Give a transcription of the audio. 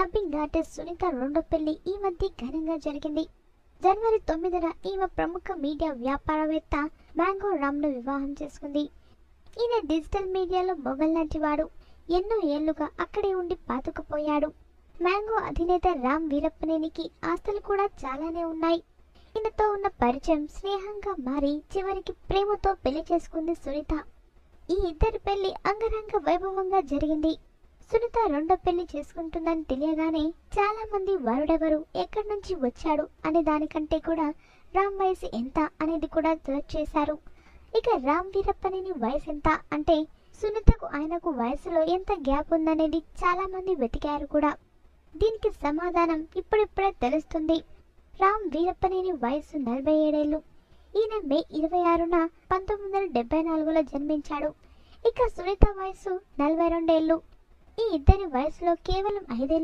Dubbing artist Sunitha రెండో పెళ్లి ఈ మధ్య ఘనంగా జరిగింది. జనవరి 9న ఈమె ప్రముఖ మీడియా వ్యాపారవేత్త మ్యాంగో రామ్ను వివాహం చేసుకుంది. ఈయన డిజిటల్ మీడియాలో మొగల్ లాంటి వాడు. ఎన్నో ఏళ్లుగా అక్కడే ఉండి పాతుకుపోయాడు. మ్యాంగో అధినేత రామ్ వీరప్పనేనికి ఆస్తులు కూడా చాలానే ఉన్నాయి. ఈయనతో ఉన్న పరిచయం స్నేహంగా మారి చివరికి ప్రేమతో పెళ్లి చేసుకుంది సునీత. ఈ ఇద్దరి పెళ్లి అంగరంగ వైభవంగా జరిగింది. సునీత రెండో పెళ్లి చేసుకుంటుందని తెలియగానే చాలా మంది వరుడెవరు, ఎక్కడి నుంచి వచ్చాడు అనే దానికంటే కూడా రామ్ వయసు ఎంత అనేది కూడా సెర్చ్ చేశారు. ఇక రామ్ వీరప్పనేని వయసు ఎంత అంటే సునీతకు ఆయనకు వయసులో ఎంత గ్యాప్ ఉందనేది చాలా మంది వెతికారు కూడా. దీనికి సమాధానం ఇప్పుడిప్పుడే తెలుస్తుంది. రామ్ వీరప్పనేని వయసు 47 ఏళ్లు. ఈయన మే 26న 1974లో జన్మించాడు. ఇక సునీత వయసు 42 ఏళ్లు. ఈ ఇద్దరి వయసులో కేవలం 5